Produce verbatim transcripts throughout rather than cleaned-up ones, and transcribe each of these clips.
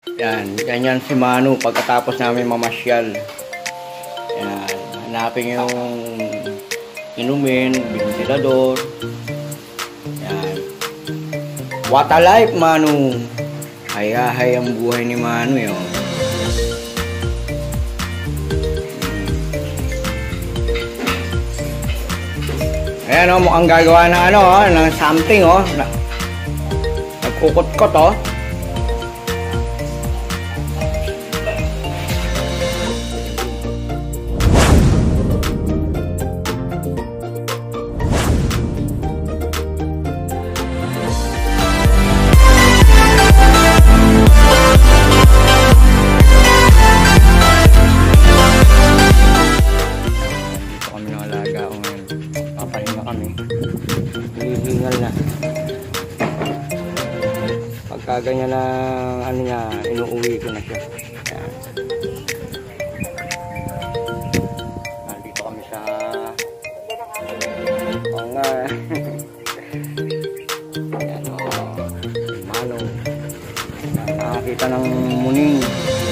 Yan, ganyan si Manu pagkatapos namin mamasyal. Yan, hanapin yung inumin, ventilador. Yan. What a life, Manu! Hayahay ang buhay ni Manu yun. Ayan o, mukhang gagawa na ano o, ng something o. Nagkukot-kot o. Pagka ganyan lang ano niya, inuuwi ko na siya. Ayan. Nandito kami sa oo nga. Ayan o, Manu. Nakakita ng muning.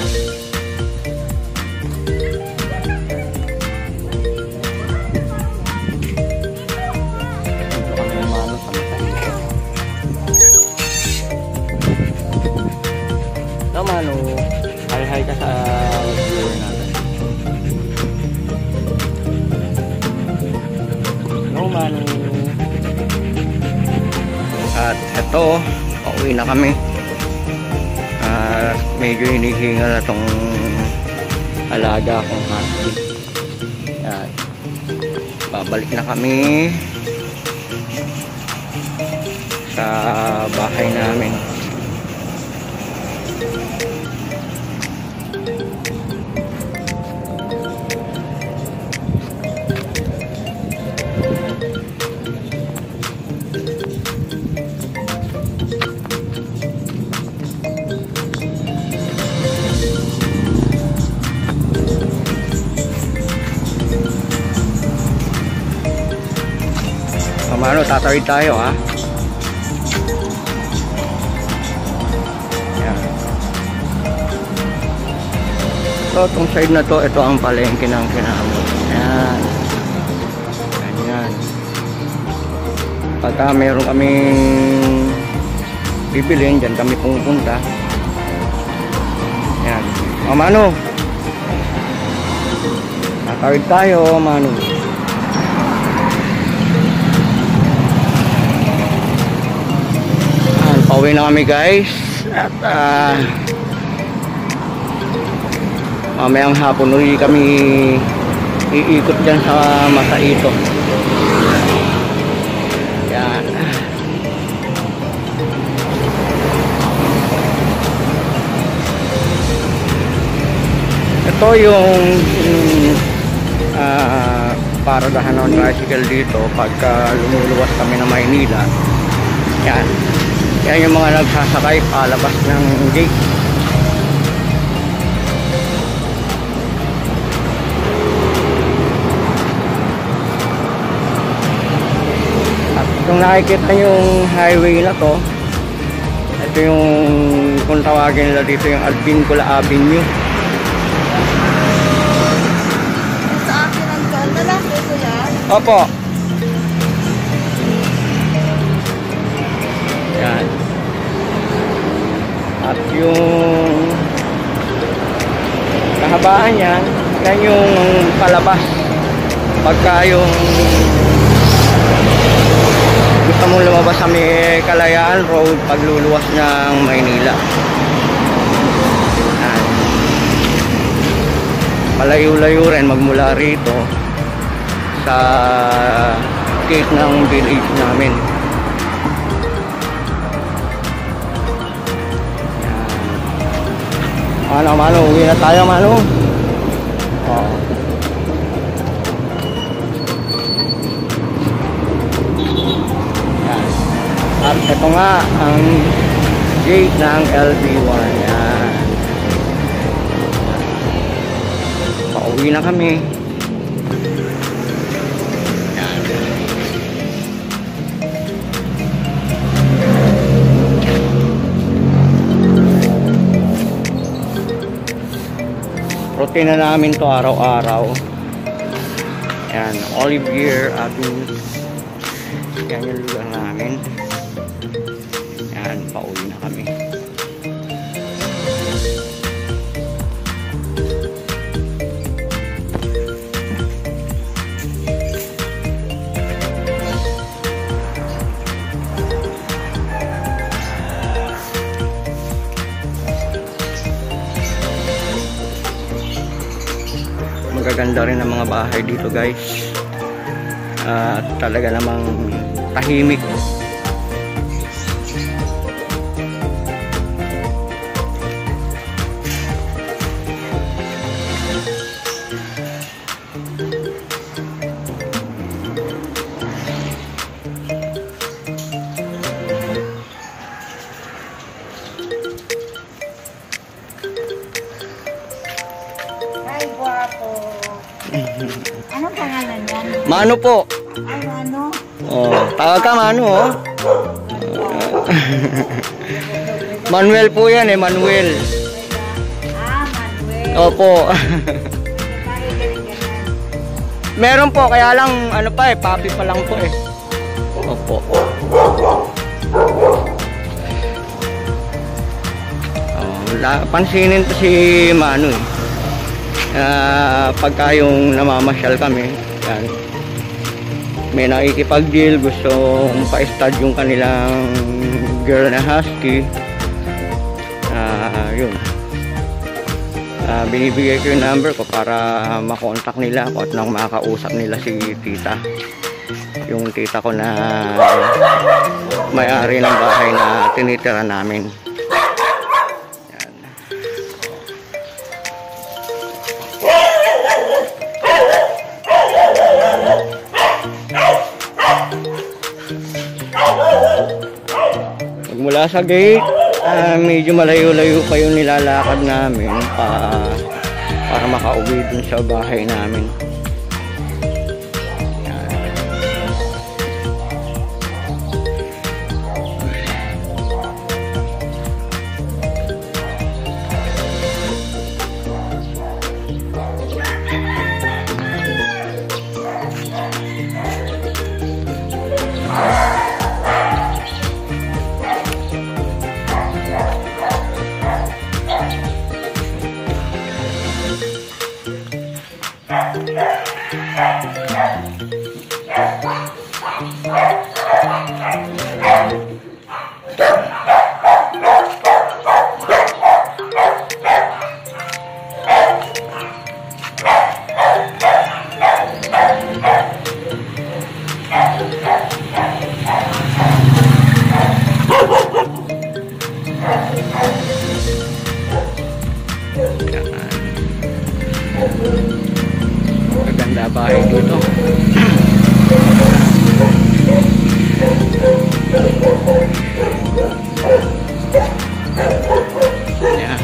Manu, hi-hi ka sa viewer natin. Hello, Manu. At eto, pauwi na kami. At medyo hinihingal na itong alaga kong husky. At babalik na kami sa bahay namin. Manu, tatawid tayo ha. Yan. So, itong side na to, ito ang palengke ng kinamot. Yan. Yan. Pagka meron kaming bibilin, dyan kami pumunta. Yan. O, Manu. Tatawid tayo, Manu. Pauwi na kami guys at uh, mamayang hapon ulit kami iikot dyan sa Masaito. Yan. Ito yung uh, paradahan ng tricycle dito pagka lumuluwas kami ng Maynila. Yan. Yan yung mga nagsasakay palabas ng gate. At kung nakikita yung highway na to, ito yung kung tawagin nila dito yung Albincula Avenue. Sa akin ang daan na lang ito yan? Opo. Yan. At yung kahabaan yan, yan yung palabas. Pagka yung gusto mong lumabas sa may Kalayaan Road pagluluwas ng Maynila. Yan. Malayo-layo rin magmula rito sa gate ng village namin. Manu, Manu, uwi na tayo, Manu. Oh. Yan. At ito nga ang gate ng L B one. Yan. Pauwi na kami. Yan. Routine na namin to araw-araw. Yan, Olivier Avenue. Yan yung lugar namin. Yan, pauwi na kami. Magaganda rin ang mga bahay dito, guys. At uh, talaga namang tahimik. Anong pangalan yan? Mano po. Ay, Mano. Oh, tawag ka Mano, oh. Manuel po yan eh, Manuel. Ah, Manuel. Opo. Bakit ganyan-ganyan? Meron po, kaya lang ano pa eh, papi pa lang po eh. Opo. Oh, la, pansinin to si Mano eh. Uh, pagka yung namamasyal kami, yan, may nakikipag-deal, gustong pa-stud yung kanilang girl na husky, uh, yun, uh, binibigay ko yung number ko para makontak nila ako at nang makausap nila si tita, yung tita ko na may-ari ng bahay na tinitira namin. Mula sa gate, uh, medyo malayo-layo pa yung nilalakad namin pa, para makauwi dun sa bahay namin. Maganda bahay dito. Yan.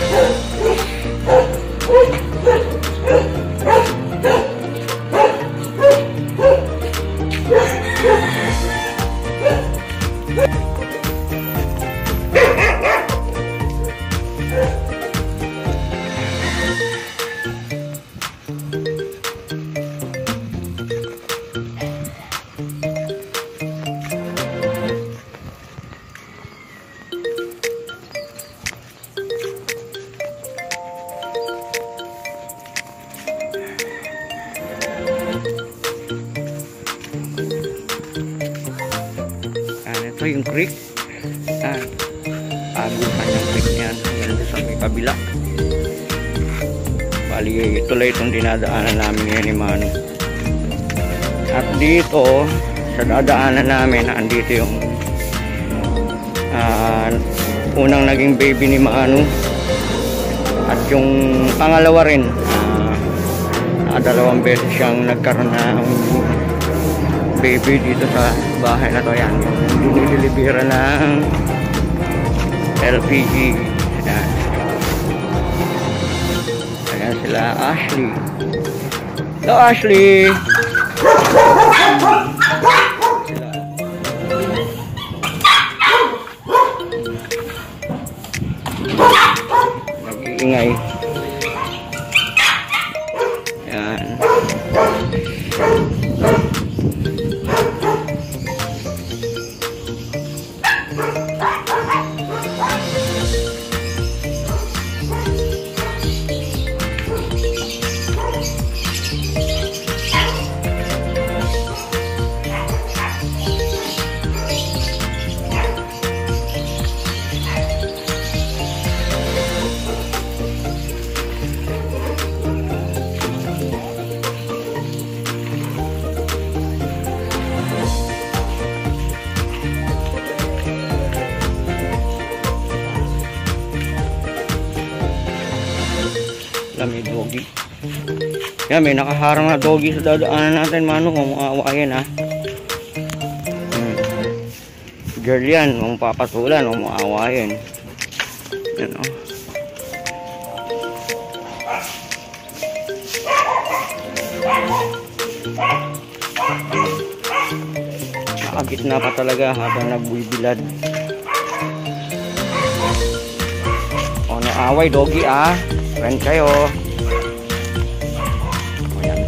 Ito yung creek. Ah, agutan yung creek niyan. Hanggang sa may kabila. Bali, ito lang itong dinadaanan namin ngayon ni Mano. At dito, sa dadaanan namin, andito yung uh, unang naging baby ni Mano. At yung pangalawa rin, uh, dalawang beses siyang nagkaroon ng baby dito sa bahay na to. Yan, yung dinilibira ng L P G. Ayan. Ayan sila Ashley. Hello Ashley. Sila. Nag-iingay. Lang may doggy. Yan, may nakaharang na doggy sa dadaanan natin, Mano. Kung maawa yan, ha. Hmm. Girl yan, kung papatulan, kung maawa yan. Yan, o. Nakagitna pa talaga habang nagbibilad. O, naaway, doggy, ah. Friend kayo. O, yan.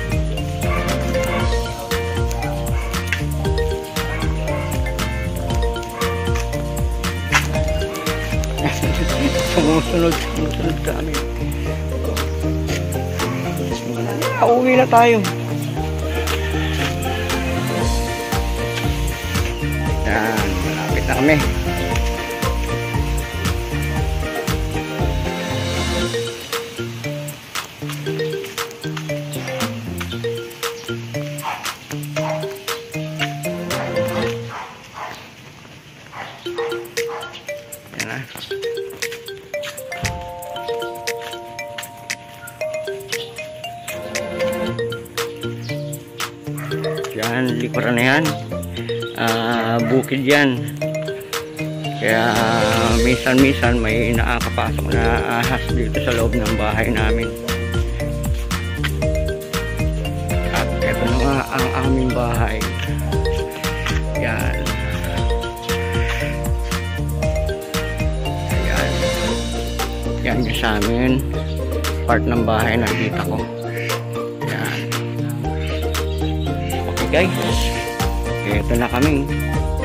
Sumusunod, sumusunod kami. Pauwi na tayo. Yan, malapit na kami. Yan na. Yan, likuran na yan. Uh, bukid yan, kaya uh, minsan-minsan may nakakapasok na ahas dito sa loob ng bahay namin. At ito na nga ang aming bahay. Yan. Yan. Yan yung sa amin, part ng bahay na kita ko. Yan. Okay guys, ito na kami.